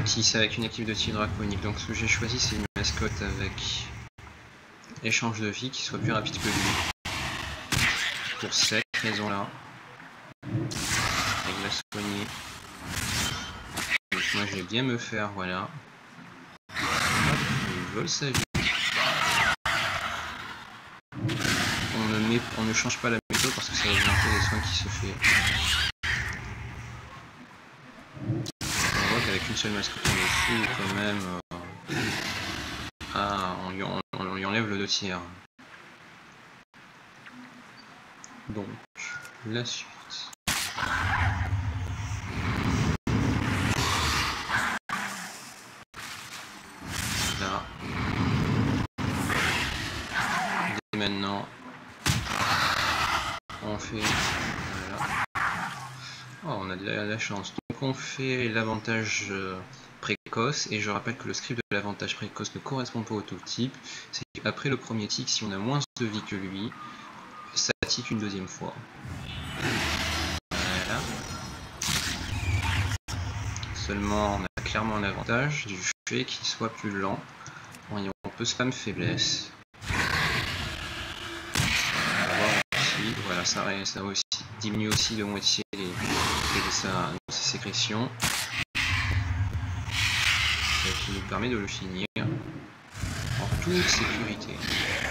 notice avec une équipe de tir draconique. Donc ce que j'ai choisi, c'est une mascotte avec échange de vie qui soit plus rapide que lui. Pour cette raison-là. Avec la soigner. Donc moi je vais bien me faire, voilà. Il vole sa vie. On ne change pas la méthode parce que ça va augmenter les soins qui se fait. On voit qu'avec une seule mascotte en dessous, quand même, on lui enlève le 2 tiers. Donc, la suite. Là. Dès maintenant, on fait... Voilà. Oh, on a de la chance. Donc on fait l'avantage précoce, et je rappelle que le script de l'avantage précoce ne correspond pas au tout type. C'est qu'après le premier tic, si on a moins de vie que lui, ça tique une deuxième fois. Voilà. Seulement on a clairement un avantage du fait qu'il soit plus lent. Bon, on peut spam faiblesse. On va voir aussi, voilà, ça aussi, diminue aussi de moitié sa sécrétion. Ce qui nous permet de le finir en toute sécurité.